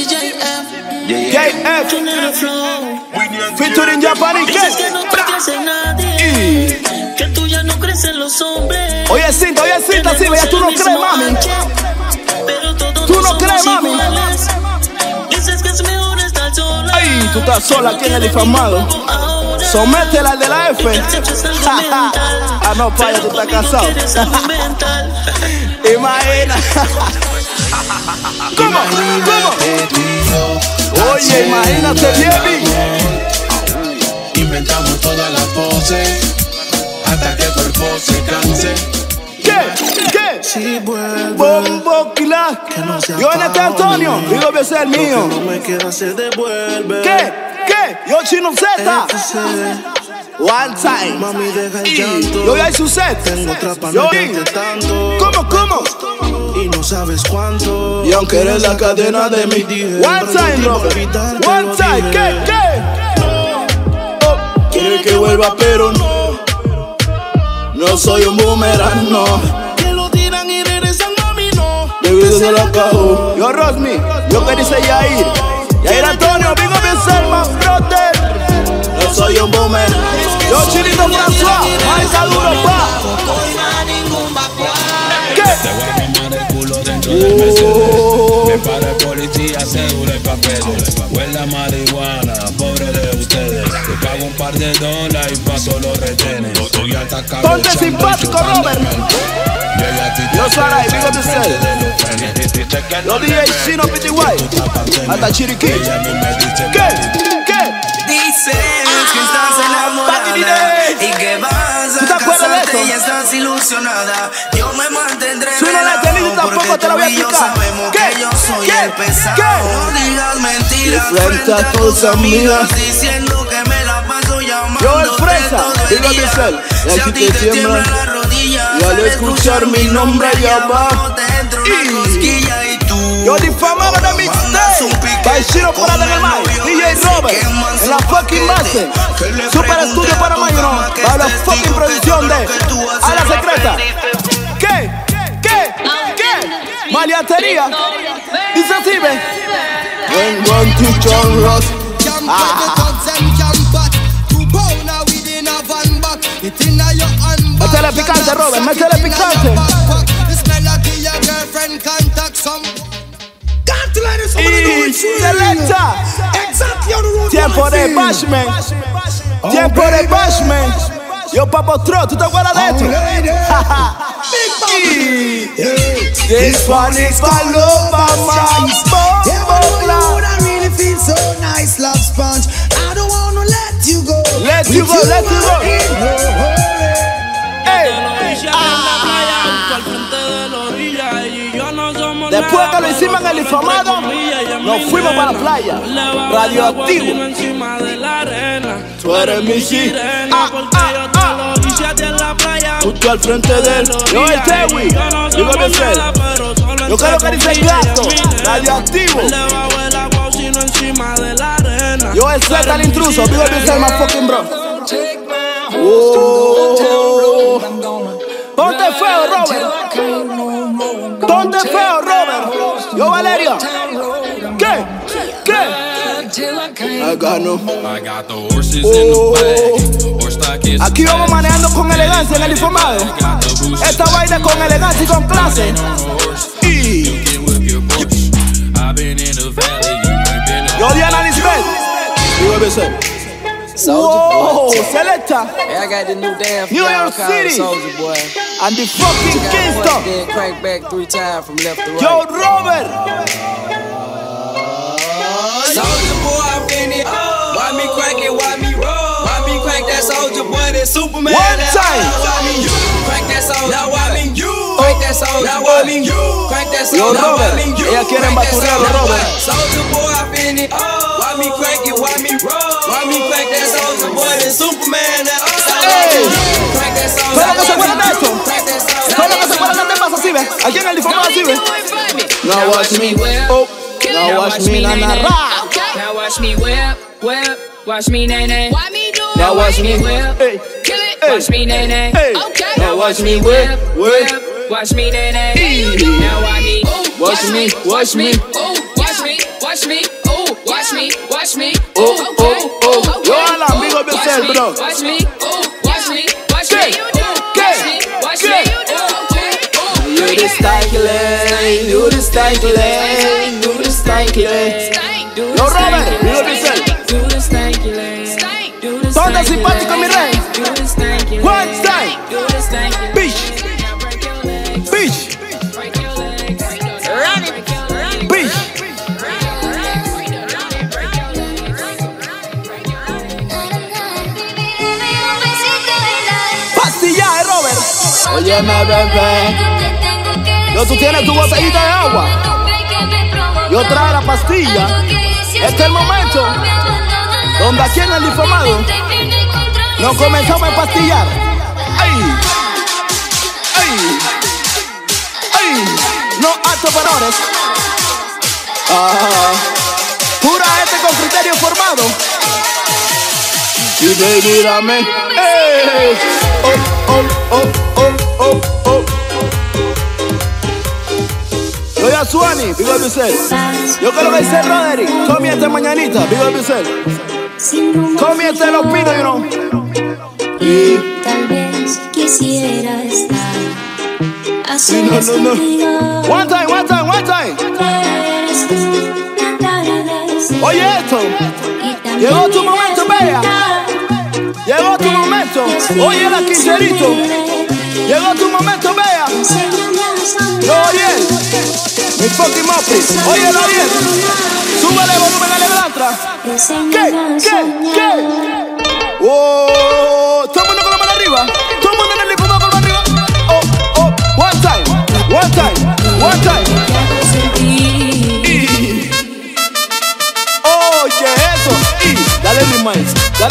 Speaker 5: JF. Featuring Japan y
Speaker 16: Dices que no confías en nadie. Que tú ya no crees en los hombres.
Speaker 5: Oye, cinta, sí, ve, ya tú no crees, mami. Tú no crees, mami.
Speaker 16: Dices que es mejor estar sola.
Speaker 5: Ay, tú estás sola aquí en el infamado. Sométela al de la F. No, paya, tú estás casado. Imagina. ¿Cómo? Oye, imagínate, baby.
Speaker 15: Inventamos todas las poses hasta que el cuerpo se canse.
Speaker 5: ¿Qué? Bombo Clan. Yo en este Antonio, digo que es el mío. ¿Qué? Yo Chino Z. One time. Yo ya hice un set. Yo ¿Cómo?
Speaker 9: Y no sabes cuánto.
Speaker 5: Y aunque eres la cadena de mi One time, Robert. One time. ¿Qué? Quiere que vuelva, pero no. No soy un boomerang, no.
Speaker 9: Que lo tiran y regresan, mami, no.
Speaker 5: Debido se lo acabó. Yo Rosmi, yo que dice Yair Antonio, vivo bien Selma, brother. No soy un boomerang. Yo Chilito François, marca duro, pa. ¿Qué?
Speaker 15: Me para el policía, seguro el papel. Huele a marihuana, pobre de ustedes. Te pago un par de dólares y paso los retenes.
Speaker 5: Ponte simpático, Robert. Yo Sarai, big up yourself. Yo DJ Chino PTY. Hasta Chiriquí. ¿Qué?
Speaker 8: Dices que estás enamorada y que vas a casarte y estás ilusionada. Yo me mantendré relajado porque tú y yo sabemos que yo soy el pesado. No digas mentiras frente a tus amigas diciendo que me la paso llamando.
Speaker 5: Yo el Fresa, digo Diesel.
Speaker 8: Si a ti te tiembla la rodilla
Speaker 5: y al escuchar mi nombre ya va. Yo difamaba de mixtape. By Shiro Parada en el mic, DJ Robert en la fucking base. Super Estudio Panamá, you know. Para la fucking producción de A la Secreta. ¿Qué? Maleantería. Dice así, ve. When one to John Ross. Métele picante, Robert, métele picante. Y selecta. Tiempo de bashment. Yo Papo Tro, ¿tú te acuerdas de esto? This one is for love, man.
Speaker 14: I really feel so nice, love sponge. I don't wanna let you go.
Speaker 5: Let you go.
Speaker 9: Al frente de la orilla y yo no
Speaker 5: Después que lo hicimos en el infamado, nos fuimos para la playa. Radioactivo. Tú eres mi sí. Justo al frente de él. Yo el Tewi. Digo el Becel. Yo creo que dice el gato. Radioactivo. Yo el Z al intruso. Digo el Becel, my fucking bro. Ponte feo, Robert. Ponte feo, Robert. Yo, Valeria. ¿Qué? I got no. Aquí vamos manejando con elegancia en el informado. Esta vaina con elegancia y con clase. Yo, Diana Lisbeth. Digo BC. Whoa, Selecta.
Speaker 17: Hey, I got the new damn
Speaker 5: New York City.
Speaker 17: Soldier Boy.
Speaker 5: And the fucking Kingston.
Speaker 17: Then crank back 3 times from left to right.
Speaker 5: Yo, Robert.
Speaker 17: Soldier Boy, I'm finna. Why me crank it? Why me roll? Why me crank that Soldier Boy? That Superman.
Speaker 5: One time.
Speaker 17: Why me you? Crank that Soldier. Now why me you? Crank that Soldier. Now why me you? Crank that Soldier.
Speaker 5: Yo, Robert. Ella quiere embaturearlo, Robert.
Speaker 17: Soldier Boy, I'm finna. Why me crank it? Why me roll? Why me crank that Soldier Boy? That Superman. Crank that Soldier.
Speaker 5: ¿Todo lo que se acuerdan de esto? ¿Todo lo que se acuerdan de temas así, ve? Aquí en el difamado así, ve. Now watch me. Oh. Now watch me, na na ra.
Speaker 18: Now watch me whip. Watch me nay nay.
Speaker 5: Now watch me
Speaker 18: whip.
Speaker 5: Kill it.
Speaker 18: Watch me nay nay.
Speaker 5: Okay. Now watch me whip.
Speaker 18: Watch me nay nay. Now watch me.
Speaker 5: Watch me.
Speaker 18: Watch me. Watch me.
Speaker 5: Oh. Yo, Alan, big up yourself, bro.
Speaker 18: Watch me. Watch me.
Speaker 5: You the stanky lane. You the stanky lane. You the stanky lane. Yo, Robert, big up yourself. Todo simpático, mi rey. One time. Bitch. Pastilla, Robert. Óyeme, bebé. Yo, tú tienes tu botellita de agua. Yo trae la pastilla. Este es el momento donde aquí en el difamado nos comenzamos a pastillar. ¡Ay! No actos menores. Pura gente con criterio formado. Y baby, dame. ¡Ey! Oh. Yo ya Suani, big up yourself. Yo creo que dice Roderick. Comiente mañanita, big up yourself. Comiente los pinos, you know.
Speaker 19: Y tal vez quisiera estar a solas contigo.
Speaker 5: One time. Oye esto. Llegó tu momento, bella. Llegó tu momento. Oye la quincerito. Llegó tu momento, bella. Ariel, mi fucking Mopi. Oye, Ariel. Súbele volumen a la levantra. ¿Qué? Oh, todo el mundo con la mano arriba. Todo el mundo en el difamado con la mano arriba. Oh. One time. Oye, eso. Dale ritmo ahí.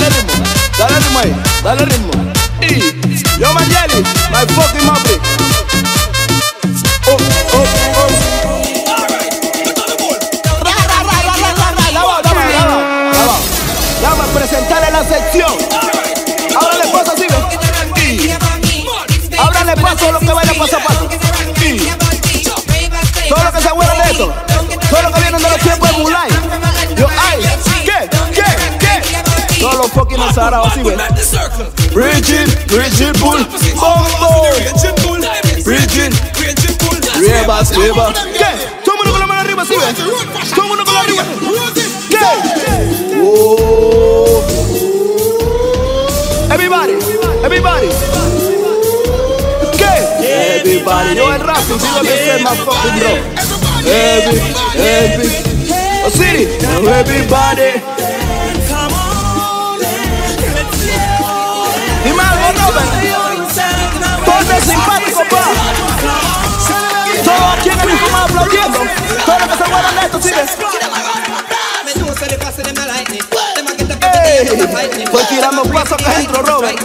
Speaker 5: Dale ritmo. Yo, Mayeli, my fucking Mopi. Oh. Vamos a presentarle la sección. Ábrale paso así, ve. Ábrale paso a lo que vaya paso a paso. Todo lo que se acuerdan de esto. Todo lo que vienen de los tiempos de Mulay. Yo, ¿qué? Todos los fucking azarados así, ve. Bridget Bull. Bombo. Bridget. Rieva. ¿Qué? Todo el mundo con la mano arriba, así, ve. Todo el mundo con la arriba. ¿Qué? Oh. Everybody. ¿Qué? Everybody. Yo el rap, digo que es más fucking bro. Every. Oh, City. Everybody. Dime algo, Robert. Ponte simpático, pa. Todos aquí en el infumado aplaudiendo. Todos los que se guardan esto, ¿sí ves? Fue tirando pasos acá adentro, Robert.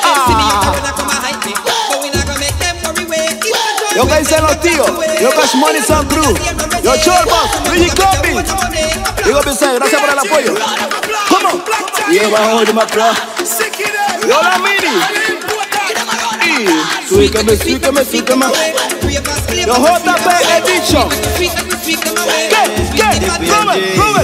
Speaker 5: Yo que dicen los tíos, yo Cash Money Sound Crew, yo Chorbox, Luigi Copy. Digo Pincel, gracias por el apoyo. ¿Cómo? Y yo bajo de Macra. Yo la Mini. Y súqueme. Yo JP Edition. ¿Qué? Robert.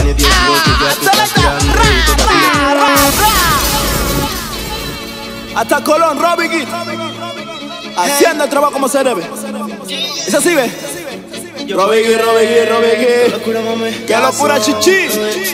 Speaker 5: Hasta Colón, Robbie Git. Haciendo el trabajo como se debe. ¿Es así, ve? Robbie Git. ¡Qué locura, chichi!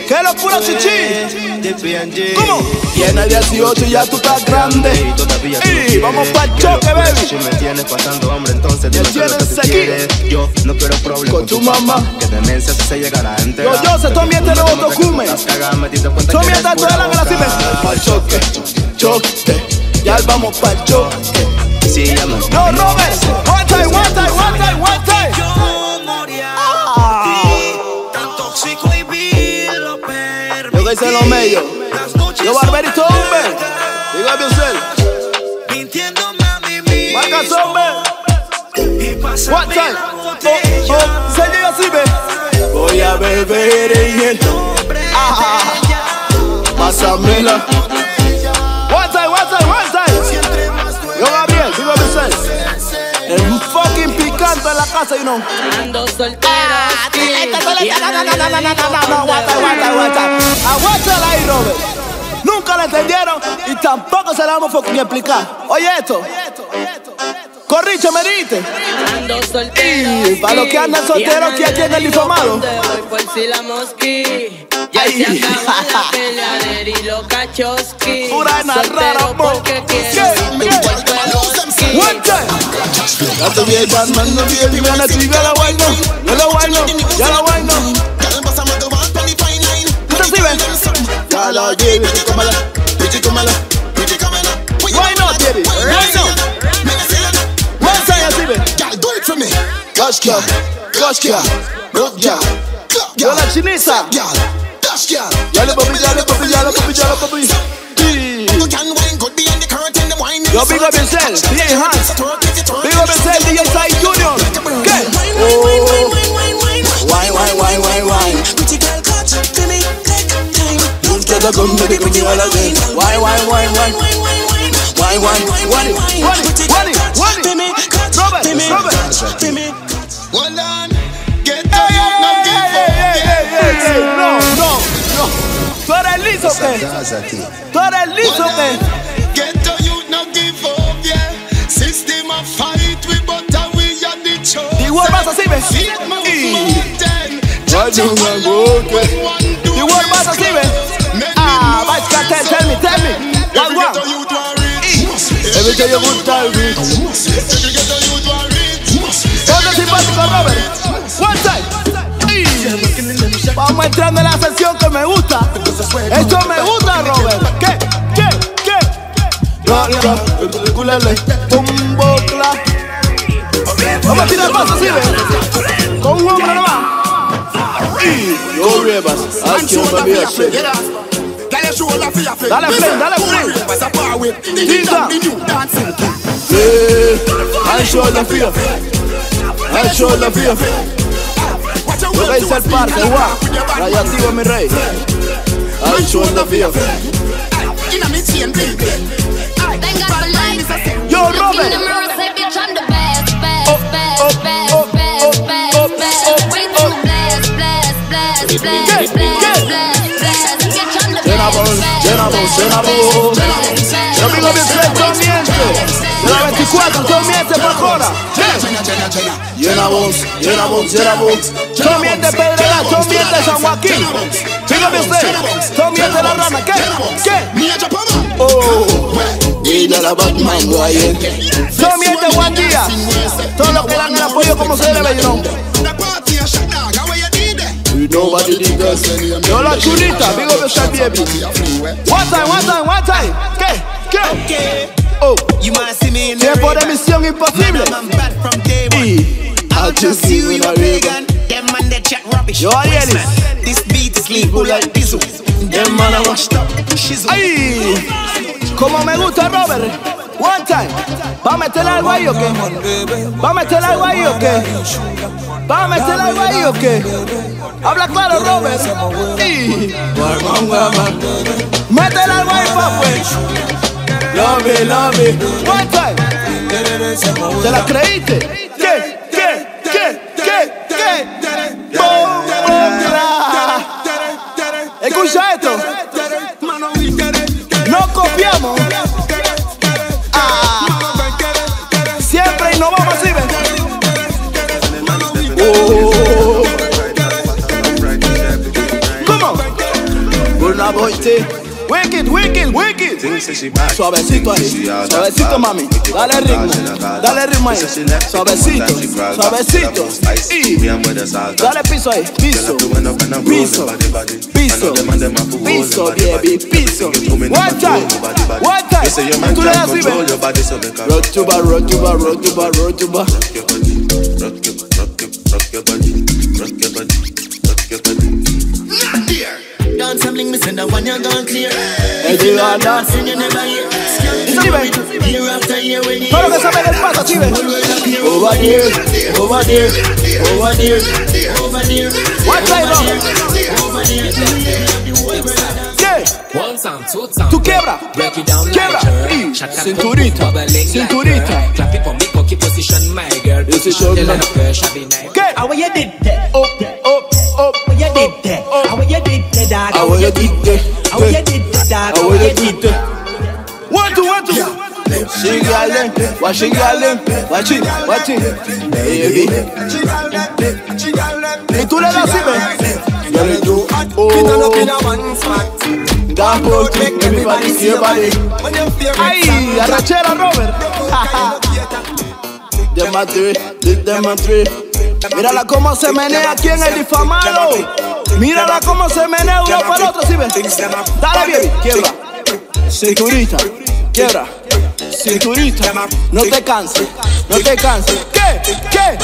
Speaker 5: ¿Cómo? Tiene 18 y ya tú estás grande. Y vamos pa'l choque, baby.
Speaker 20: Si me tienes pasando hambre, entonces dime
Speaker 5: lo que
Speaker 20: tú quieres. Yo no quiero problemas
Speaker 5: con tu mamá.
Speaker 20: Que demencia si se llegará a enterar.
Speaker 5: Yo sé, tú ambiente no otro cume. Tú ambiente tú de la gana, así, ve. Pa'l choque. Ya vamos pa'l choque. No, Robert. One time. Yo que hice los medios. Yo Barberito, hombre. Diga bien, marca hombre. One time. Señor así, ve. Voy a beber en el. Pásamela. One time. Yo Gabriel, digo bien. El fucking picante en la casa, you know.
Speaker 16: Ando soltera.
Speaker 5: Aguántala ahí, Robert. Nunca la entendieron y tampoco se la vamos a explicar. Oye esto. Corriche, me diste.
Speaker 16: Ando soltero.
Speaker 5: Y para los que andan solteros, ¿quién tiene el difamado?
Speaker 16: Por si la mosqui. Ya se acaba la peleadera y los cachoski.
Speaker 5: Pura rara,
Speaker 16: porque quiero.
Speaker 5: One time. Ya te vi el Batman, no vi el Ivana, sigue la vaina. Ya la vaina. ¿Tú te sirves? Ya la lleve, tómala. Why not, baby? Why not? One time, así ve.
Speaker 1: Do it for me.
Speaker 5: Gosh, yo la chinita. Ya le papi. Yo big up yourself, DJ Hans. Big up yourself, DJ Sai Junior. ¿Qué? Why?
Speaker 8: Pretty girl, catch up to me, take time.
Speaker 5: Usted la come de que me la de. Why?
Speaker 1: Hold on. Get
Speaker 5: No. ¿Tú eres liso qué?
Speaker 1: Get to you, no give up, yeah. System of fight, we butter, we are the chosen.
Speaker 5: Igual vas así, ¿ves? Igual vas así, ¿ves? Vice Cartel, tell me. One. Every day you good time, ¿dónde simpático, Robert? One time. Vamos entrando en la sesión que me gusta. Esto me gusta, Robert. ¿Qué? Culele, bombo, clap. Vamos a tirar paso, ¿sí, ve? Con un hombre nomás. Yo Rebas, aquí un baby. Dale play. Tita. I show the fear. Yo que hice el parque, guau. Rayativo, mi rey. I show the fear. Yo, Robert. Yo digo bien fresco, comienzo. De la 24, comienzo por hora. Llena voz. Comienzo Pedrera, comienzo San Joaquín. Digo bien fresco, comienzo La Rana. ¿Qué? Dile a la Batman, guay. Comienzo Juan Díaz. Todos los que dan el apoyo como se debe, you know. Yo la chulita, big up yourself, baby. One time. ¿Qué? Oh, tiempo de misión imposible. Y
Speaker 13: Not just you a pagan. Them man they chat rubbish.
Speaker 5: Yo, Alienis.
Speaker 13: This beat is legal like Bizzle. Them man are washed up. Shizzle.
Speaker 5: Ay, como me gusta Robert. One time. ¿Va a meterle algo ahí o qué? ¿Va a meterle algo ahí o qué? ¿Va a meterle algo ahí o qué? Habla claro, Robert. Sí. Métele algo ahí, papi. Love it. One time. ¿Te la creíste? ¿Qué? Escucha esto. No copiamos. Siempre innovamos así, ven. Come on. Burna Boy T. Wicked. Suavecito ahí. Suavecito, mami. Dale ritmo ahí. Suavecito. Y dale piso ahí. Piso, baby. Piso. One time. Tú le das así, ven. Road to bar.
Speaker 13: Dance and bling me send that one you gone clear.
Speaker 5: If you are dancing you never hear.
Speaker 13: Year after year when you
Speaker 5: todo lo que sabe del paso, sí, ven. Over there. One time, yeah. Tú quiebra. Y cinturita.
Speaker 18: Clap it for me, cocky position, my girl.
Speaker 5: Position, man.
Speaker 18: Okay. How you did that?
Speaker 5: Up.
Speaker 18: How you did that? How you did that?
Speaker 5: How you did that? One, two. She got them. Watch it. Baby. Y tú le das así, ven. Everybody, ay, arrachera, Robert. Them mírala cómo se menea aquí en el difamado. Mírala cómo se menea uno para el otro, ¿sí ven? Dale, baby, quiebra. Cinturita, quiebra. Cinturita, no te canses. ¿Qué?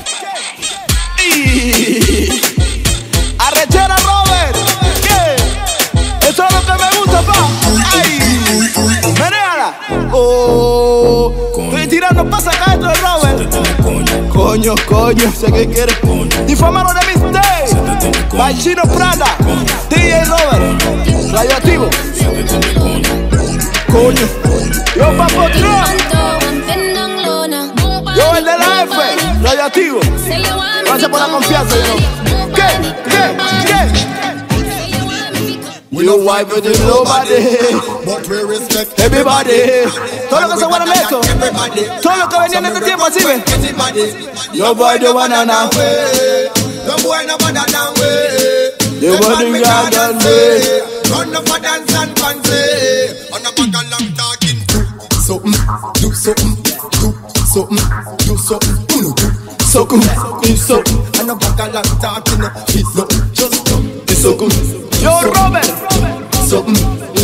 Speaker 5: Arrechera, Robert. ¿Qué? Eso es lo que me gusta, pa. Ay, menéala. Estoy tirando pa' sacar esto de Robert. Coño, sé que quieres. Difamado de Mistake. By Chino Prada. DJ Robert. Radioactivo. Coño. Yo, papo, yo, el de la F. Radioactivo. Gracias por la confianza, yo. ¿Qué? You wife with nobody,
Speaker 14: but we respect
Speaker 5: everybody. Todo lo que se guarda en esto, todo lo que venía en este tiempo, así ven. Nobody wanna know.
Speaker 14: No boy no bother down way.
Speaker 5: You wanna be down way.
Speaker 14: Run up a dance and fancy. On a back a long talking. Do something. On a back a long talking. Just
Speaker 5: Yo, Robert.
Speaker 14: Something.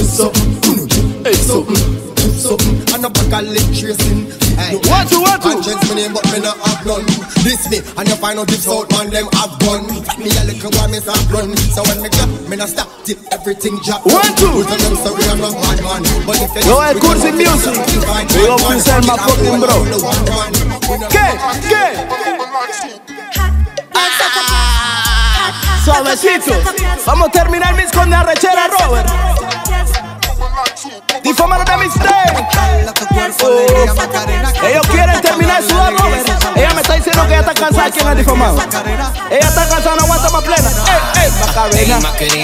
Speaker 14: And a back a leg tracing.
Speaker 5: One, two.
Speaker 14: Gentleman name, but me not have none. This me, and you find out if South man them have gun. Me a little while me start run. So when me clap, me not stop till everything drop.
Speaker 5: 1, 2.
Speaker 14: Put on them so we are not bad man. But if
Speaker 5: Yo, el Cursi Music. We go present my fucking bro. ¿Qué? Suavecito. Vamos a terminar mis con la arrechera, Robert. Difamado de Mistake. Ellos quieren terminar su Robert. Ella me está diciendo que ella está cansada aquí en el difamado. Ella está cansada, no aguanta más plena. Macarena.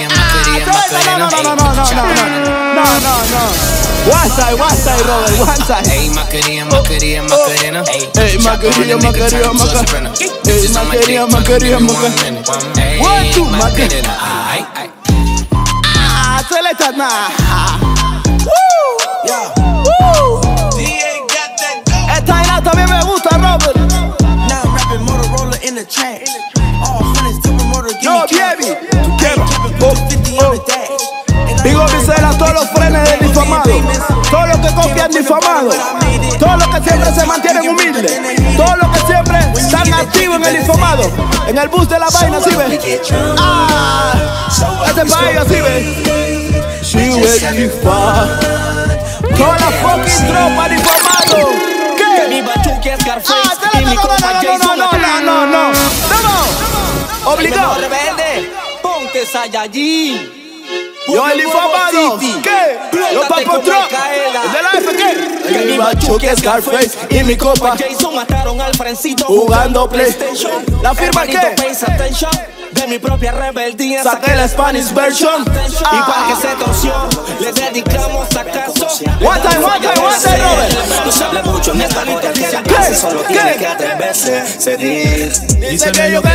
Speaker 5: No. One side, Robert, one side.
Speaker 18: Ey, Macarena.
Speaker 5: Ey, Macarena. One, two, Macarena. Seleta, nah. Esta vaina también me gusta, Robert.
Speaker 13: Now rapping Motorola in the trash. All hundreds to promoter.
Speaker 5: No, baby. Tú quieres. Digo, Vicela, todos los frenes del difamado. Todos los que copian difamado. Todos los que siempre se mantienen humildes. Todos los que siempre están radioactivo en el infamado. En el bus de la vaina, ¿sí ve? Este país, ¿sí ve? She will be far. Toda la fucking tropa de infamado. ¿Qué?
Speaker 4: Mi Bachuki es Scarface y mi compa Jason.
Speaker 5: No. Obligado.
Speaker 4: Rebelde, ponte Saiyajin.
Speaker 5: Yo el infamado. ¿Qué? Los papotros. ¿De la F qué?
Speaker 4: Mi Bachuki es Scarface y mi compa Jason mataron al Frencito
Speaker 5: jugando PlayStation. ¿La firma qué?
Speaker 4: De mi propia rebeldía
Speaker 5: saqué la Spanish version.
Speaker 4: Igual que se torció, le dedicamos acaso.
Speaker 5: One time, Robert.
Speaker 4: No se habla mucho en esta noticia.
Speaker 5: ¿Qué?
Speaker 4: Solo tiene que atreverse. Se
Speaker 5: dice que yo que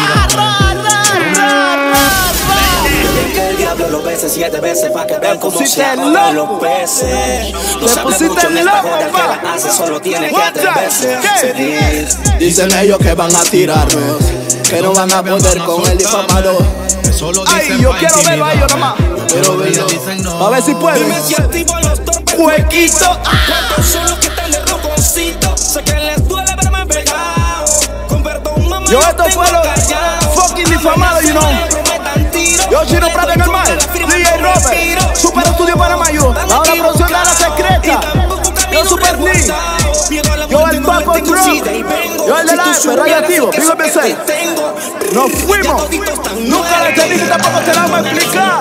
Speaker 4: que el diablo lo bese 7 veces pa' que vean cómo se
Speaker 5: apagan
Speaker 4: los peces. No
Speaker 5: se
Speaker 4: habla mucho en esta joda que la hace, solo tiene que atreverse.
Speaker 5: Dicen ellos que van a tirarnos, que no van a poder con el difamado. Ay, yo quiero verlo a ellos nomás. Quiero verlo, a ver si pueden. Huequito.
Speaker 4: ¿Cuántos son los que están de roconcito? Sé que les duele verme pegado. Con perdón, mamá,
Speaker 5: yo esto fue lo fucking difamado, you know. Yo Chino Prada en el mar, DJ Robert, Super Estudio Panamayo, ahora producción de la secreta. Yo Super Lee, yo el Papo Trump, yo el de la F, radioactivo, digo empecé. Nos fuimos, nunca le entendí que tampoco te la vamos a explicar.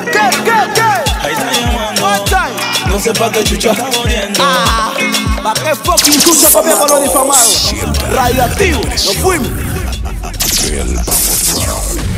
Speaker 5: ¿Qué? One time. No sé pa' qué chucha. ¿Pa' qué fucking chucha copia con los difamados? Radioactivo, nos fuimos.